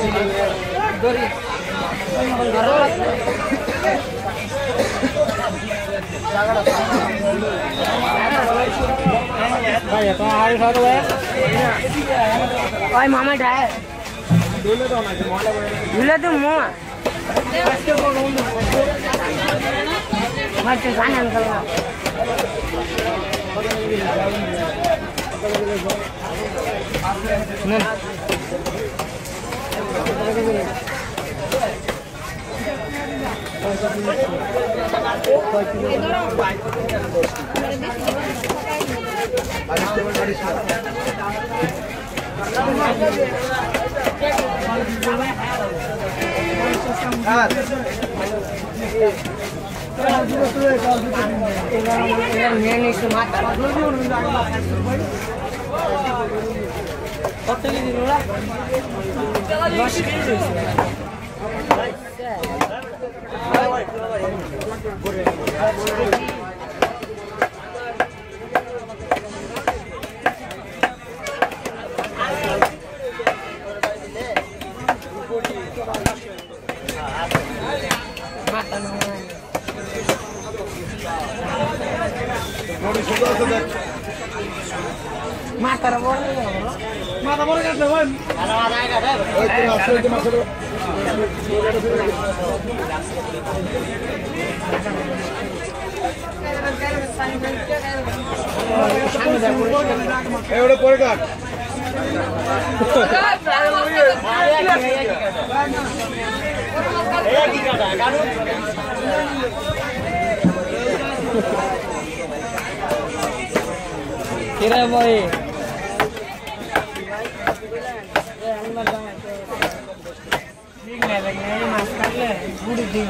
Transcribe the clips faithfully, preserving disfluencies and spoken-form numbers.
भाई मामा ढाए झूले तो मुँह मत खाने निकलना Mata bor mata bor kan teman ada ada ada itu masuk itu masuk eh udah pore kan eh di kata kan kira boy ठीक है लेकिन मास्क कर ले गुड दिन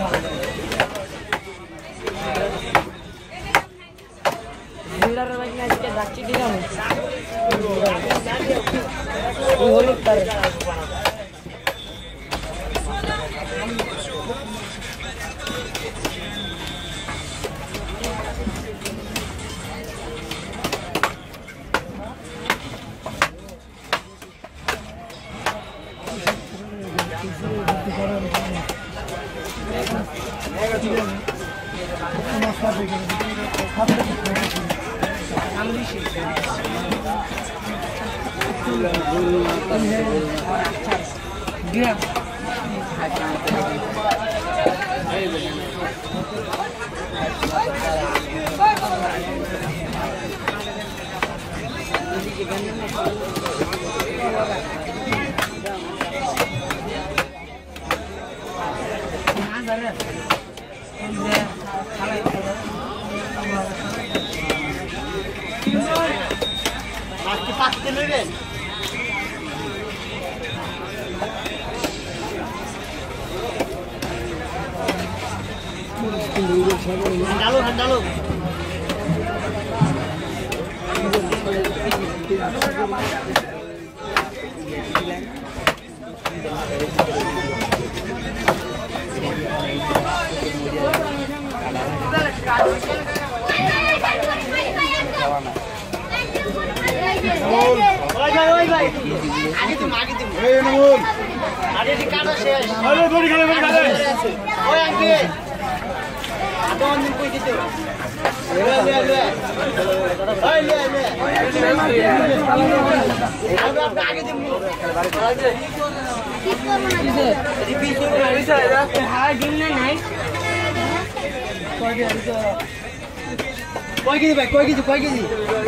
डीलर वाली आज के दाची दिला वो लोग कर Yeah. Handalo, handalo. Oi, oi, oi, oi. Agi tum, agi tum. Hey, Namul. Ade di kado shesh. Oi, bodi kale, bodi kale. Oi, angki. Ado andin koi ditu. Le, le, le. Oi, le, le. Ado apne agi tum. Kise? Adi pisu na isa ida. Ha, dinne nahi. Koi ge isa. Koi ge bhai, koi ge, koi ge.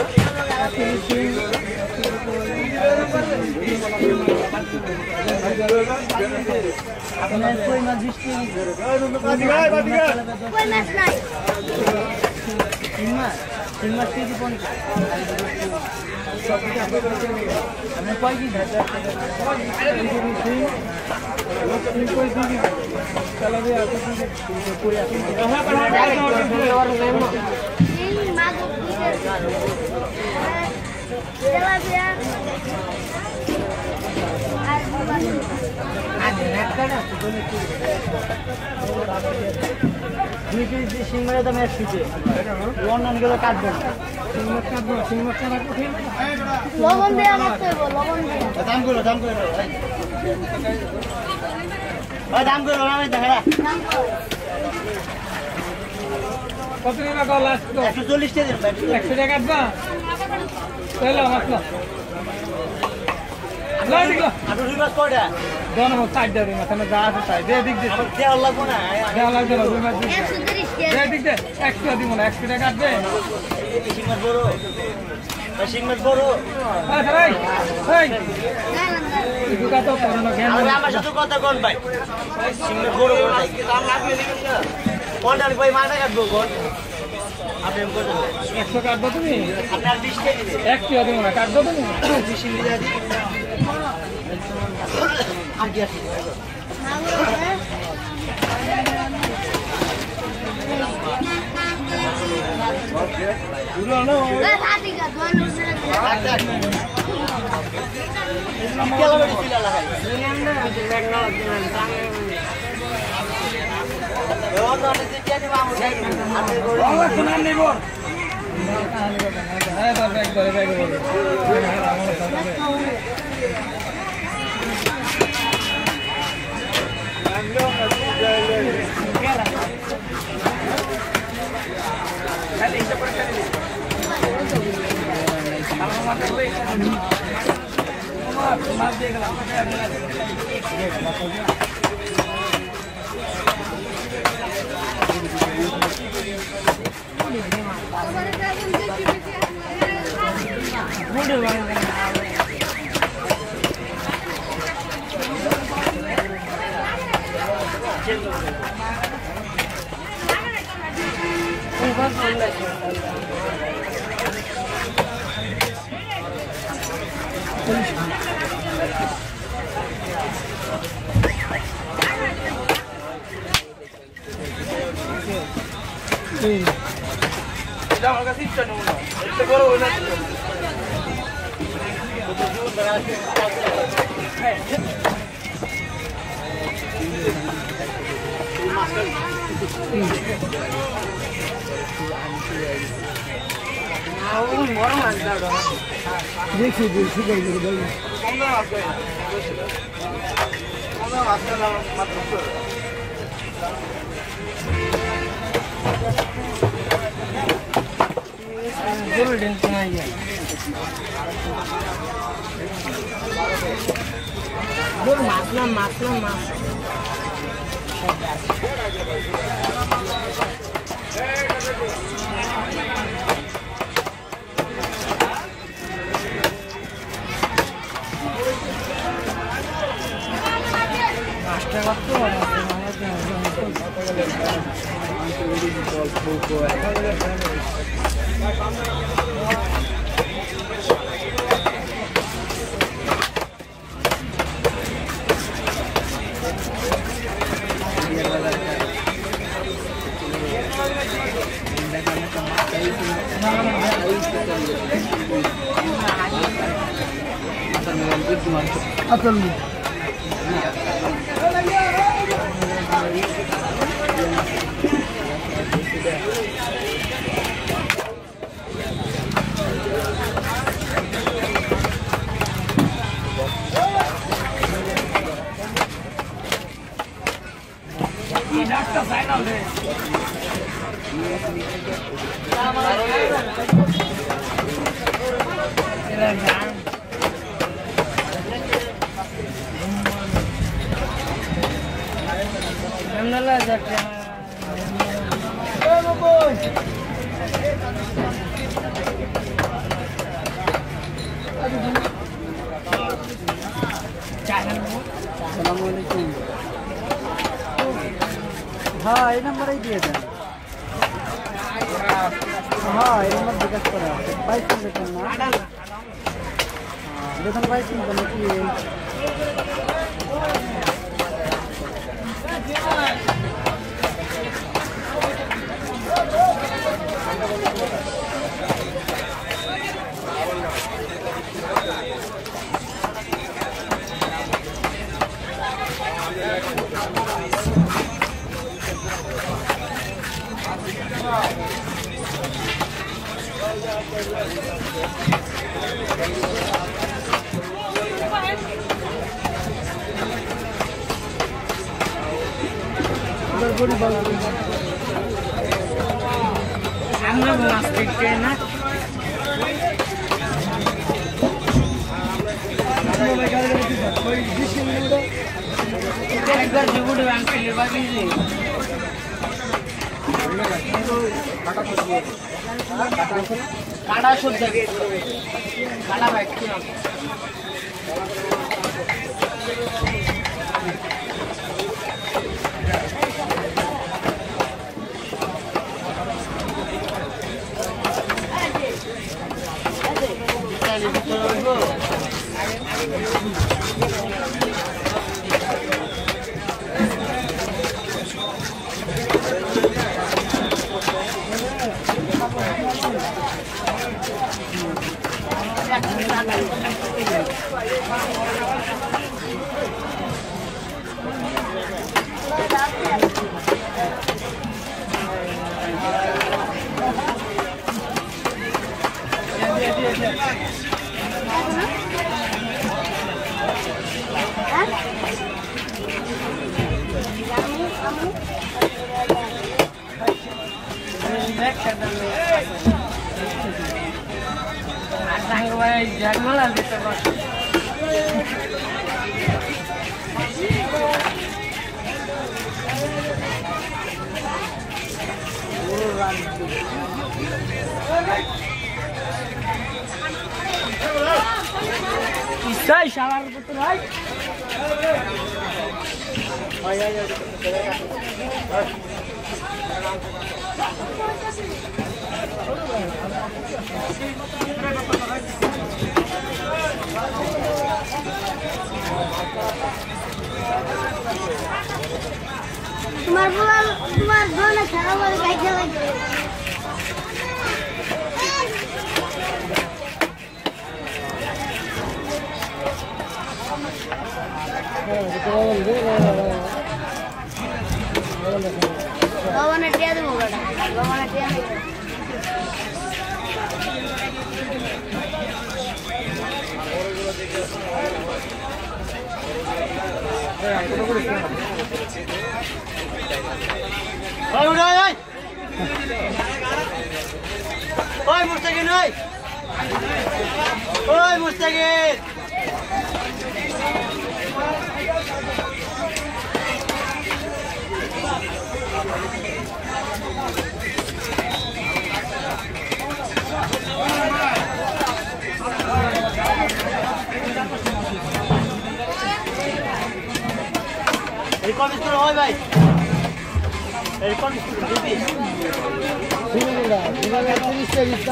আপনার কই মাছ বৃষ্টি কই মাছ নাই তিন মাছ তিন মাছ KG পঞ্চাশ আপনি কয় কি ধার সিংমারে তো ম্যাচ দিচ্ছে অন্যান্যগুলো কাটবো কাটবো সিংমার লবণ দিয়ে লবণ দিয়ে দাম করে দাম করে ওই দাম করে না আমি দেখা কত টাকা কল আসতো একশো চল্লিশ টাকা দিন একশো টাকা কাটবা তাহলে আমার না না দিগো আটু দুই মাস কয়টা দোনো মত সাইড দাও না তাহলে যা আছে তাই দে দিক দে আমার দেওয়া লাগবো না দেওয়া লাগবে না দুই মাস দে দিক দে একশো দিব না একশো টাকা কাটবে সিংমাস বড় সিংমাস বড় আরে ভাই এই দুটা তো করোনা জ্ঞান আরে আমার সাথে কথা কোন ভাই সিংমাস বড় বড় দাম লাগবে কোনটা ভাই মাথা কাটবো কোন আপনি এম করে একশো কাটবো তুমি আপনার বিশ টাকা দিন একশো দিব না কাটবো তুমি বিশ টাকা দিন আর কি আছে ওকে পুরো না ওই লাঠি কা দোন কেলা বড়ি চিলা লাগাই না ব্যাগ না দিলেন টাঙ্গে ও তো আমি যে দিয়ে দিবা আমি আপনি বড় বাবা শুনান নিব হ্যাঁ তো ব্যাগ ধরে ব্যাগ বলে এটা আমার কাছে ইচ্ছা নেই না এটা বড় হই না দেখি দেখি মাত্র golden sengaja. Dur masna masna mas. Master waktu ada apa lu? हाँ ये नंबर ही दिए थे हाँ ये नंबर विकास करा बाईस में देखना देखना बाईस में करने की আমরা মাছ দেখতে না একবার জীবনে আনতে বাকি যে কাটা সব জায়গায় কাটা ভাই কি নাম Jangan gitu bos. Bisa salah betul right? Oh ya ya. तुम्हार बुआ तुम्हार दोनों खाना वाले कैसे लगे बाबा ने दिया दे होगा बाबा ने दिया Oi, udah, oi. Oi, Mustaqin, oi. Oi, Mustaqin. Record itu oi, bhai. Record itu lebih. Sudah, sudah tulis cerita.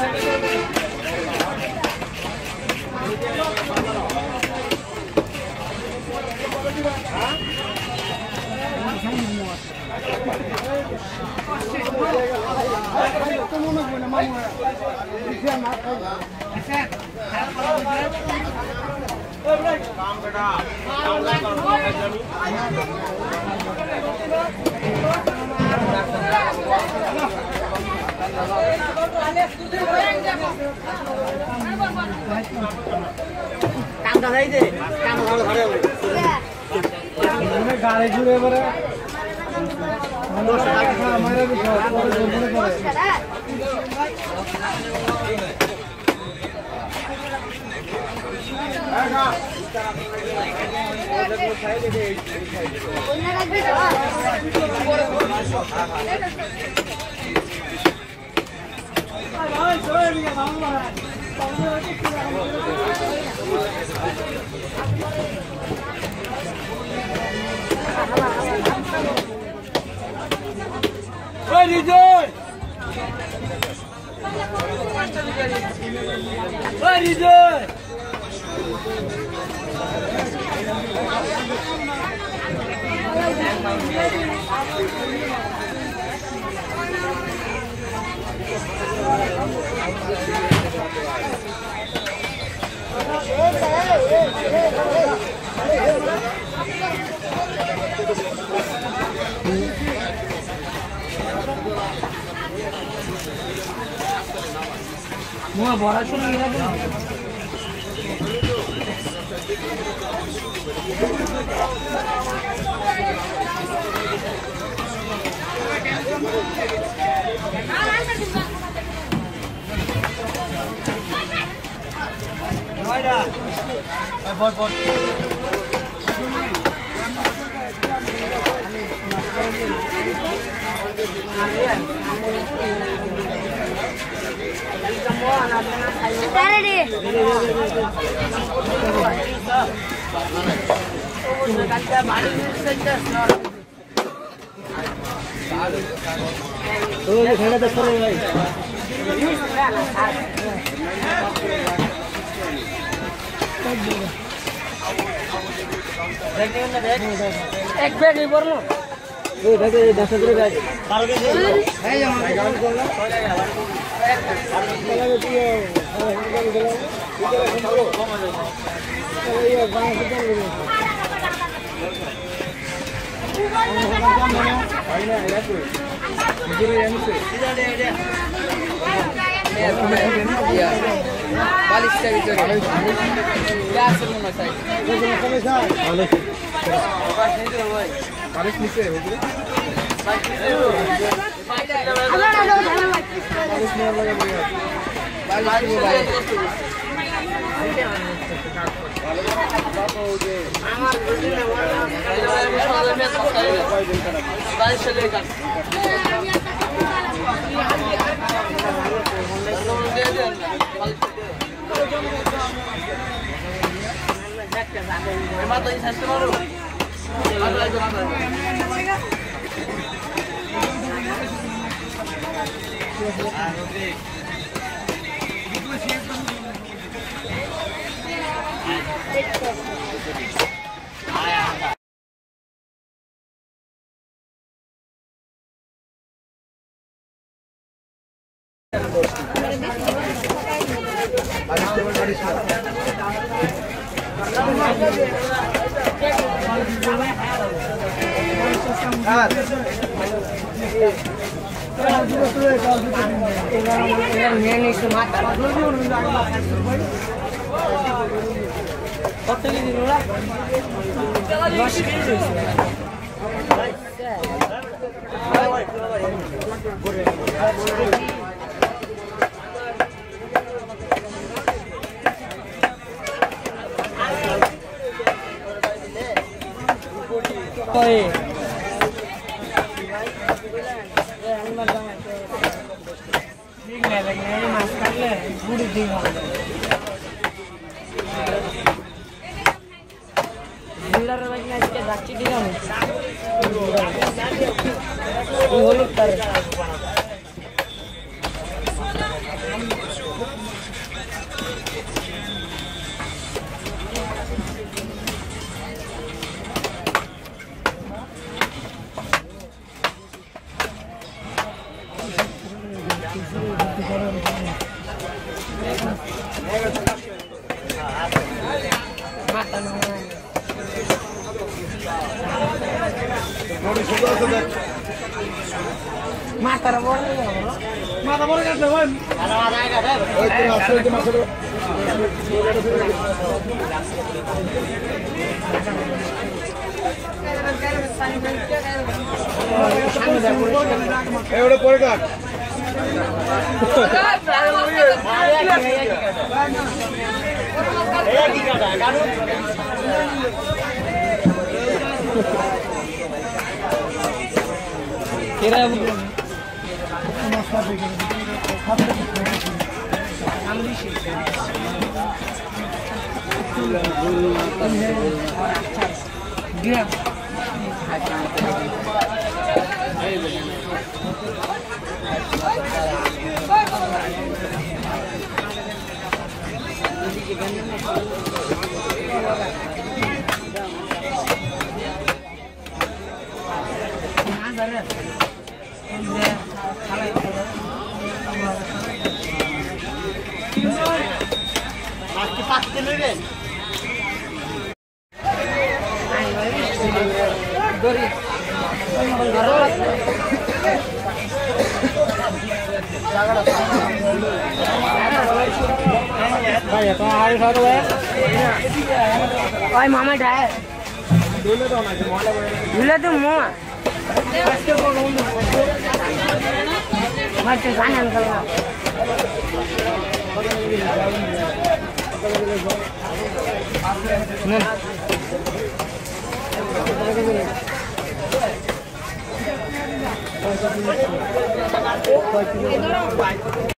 কামটা যাই দে কাম ভালো ধরে হবে মানে গাড়ি ঘুরে পরে দশ টাকা আমারে পরে জমনে পড়ে আচ্ছা Oi, Rizoi! Oi, Rizoi! Mau bora শুনে গেল না एक बैग ही बोलो ये बैग दस रुपए बैग बारह के है जमा बालिश से क्या सुनो ना साइड बालिश नीचे हो गया बालिश में लगा दिया बालिश में भाई बालिश से लेकर मैं तो इंसान से मारू मारू लग रहा है Mata bola, mata bola kan teman. Ada ada ada. Oh itu masuk itu masuk. Eh udah boleh kan? Eh tiga dah kan? Kira dia Pasti pasti dulu deh. Dori. भाई तो आए साथ हुए भाई मामा जाए दूल्हे तो ना दूल्हे तो मुँह আছে জানেন খেলা নেন